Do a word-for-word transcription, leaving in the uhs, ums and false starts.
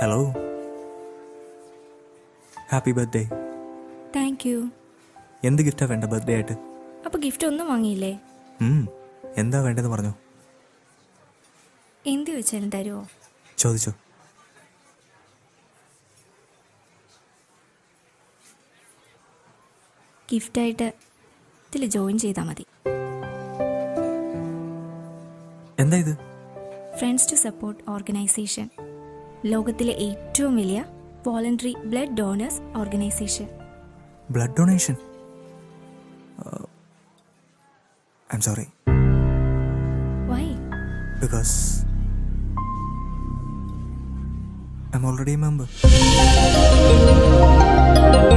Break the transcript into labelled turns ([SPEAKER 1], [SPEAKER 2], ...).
[SPEAKER 1] Hello, happy birthday.
[SPEAKER 2] Thank you.
[SPEAKER 1] എന്ത് ഗിഫ്റ്റാ വേണ്ട ബർത്ത്ഡേ ആയിട്ട്?
[SPEAKER 2] അപ്പൊ ഗിഫ്റ്റ് ഒന്നും വാങ്ങിയില്ലേ?
[SPEAKER 1] എന്താ വേണ്ടതെന്ന് പറഞ്ഞോ.
[SPEAKER 2] എന്ത് വെച്ചാലും തരുമോ?
[SPEAKER 1] ചോദിച്ചോ.
[SPEAKER 2] ഗിഫ്റ്റായിട്ട് ഇതിൽ ജോയിൻ ചെയ്താൽ മതി.
[SPEAKER 1] എന്താ ഇത്?
[SPEAKER 2] ഫ്രണ്ട്സ് ടു സപ്പോർട്ട് ഓർഗനൈസേഷൻ, ലോകത്തിലെ ഏറ്റവും വലിയ voluntary blood donors organisation.
[SPEAKER 1] Blood donation? I'm sorry.
[SPEAKER 2] Why?
[SPEAKER 1] Because I'm already a member.